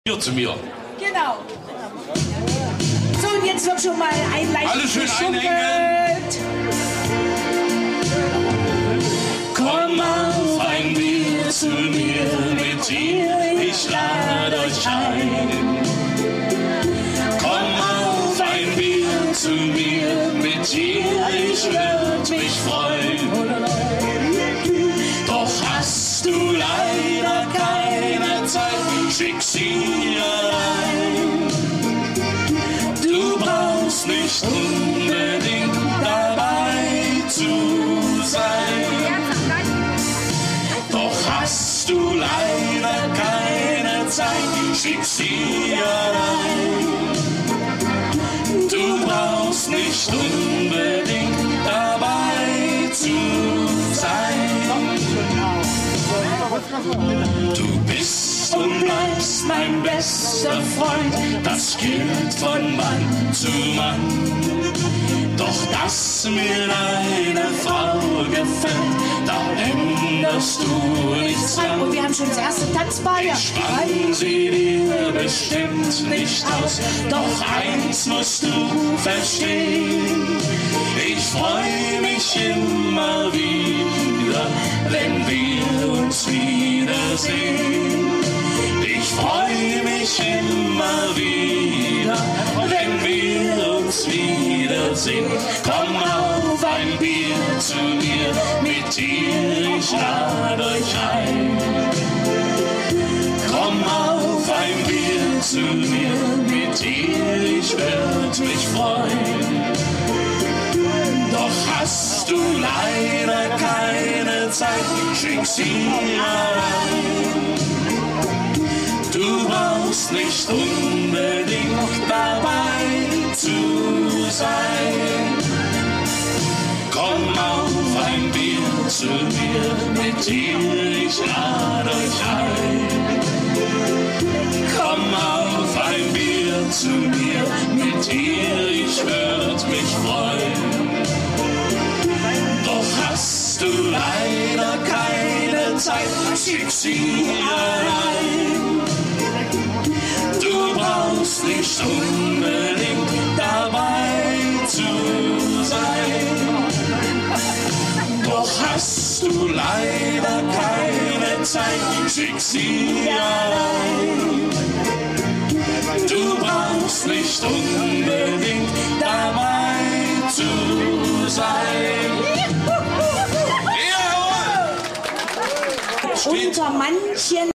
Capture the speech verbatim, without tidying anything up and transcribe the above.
Hier zu mir. Genau. So, und jetzt wird schon mal ein leicht Alle schön geschummelt. einhängen. Komm auf ein Bier zu mir, mit dir, ich lade euch ein. Komm auf ein Bier zu mir, mit dir, ich würd mich freuen. Doch hast du leider keine Zeit, schick sie allein. Du brauchst nicht unbedingt dabei zu sein. Doch hast du leider keine Zeit, schick sie allein. Du brauchst nicht unbedingt dabei zu sein. Du bist und bleibst mein bester Freund, das gilt von Mann zu Mann. Doch dass mir deine Frau gefällt, da änderst du nichts dran. Und wir haben schon das erste Tanzbar. Ich spann sie dir bestimmt nicht aus, doch eins musst du verstehen. Ich freu mich immer wieder, wenn wir uns wiedersehen. Ich freu mich immer wieder, wenn wir uns wiedersehen. Komm auf ein Bier zu mir, mit dir, ich lade euch ein. Komm auf ein Bier zu mir, mit dir, ich würd mich freuen. Doch hast du leider keine Zeit, schick sie allein. Du brauchst nicht unbedingt dabei zu sein. Komm auf ein Bier zu mir, mit dir, ich lade euch ein. Komm auf ein Bier zu mir, mit dir, ich würd mich freuen. Doch hast du leider keine Zeit, schick sie allein. Du brauchst nicht unbedingt dabei zu sein. Doch hast du leider keine Zeit, schick sie allein. Du brauchst nicht unbedingt dabei zu sein. Unter manchen